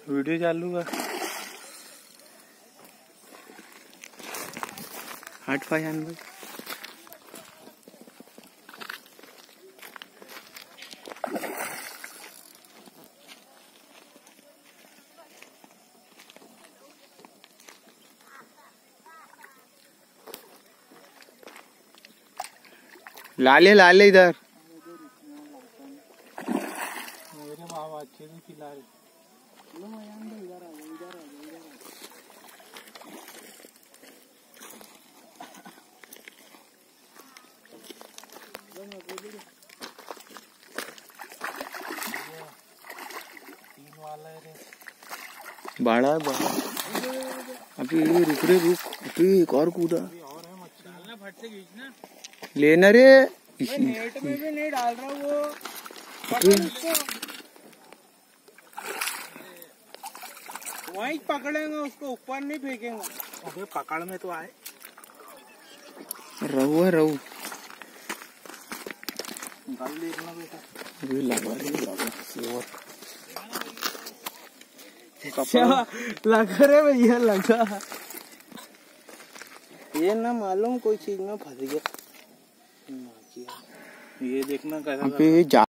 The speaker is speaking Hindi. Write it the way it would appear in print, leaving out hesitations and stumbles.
वीडियो चालू है। हट फैन भाई। लाले लाले इधर मेरे मामा अच्छे से खिला रहे। बड़ा है बड़ा। अभी रुक रे रुक, अभी एक और कूदा लेना रे। नेट में भी नहीं डाल रहा वो, वहीं पकड़ेंगे उसको, ऊपर नहीं फेंकेंगे। अबे पकड़ में तो आए। रहू है रहू। निकाल देखना बेटा। अभी लगा रे भैया लगा। ये ना मालूम कोई चीज में फंस गया। ये देखना कैसा।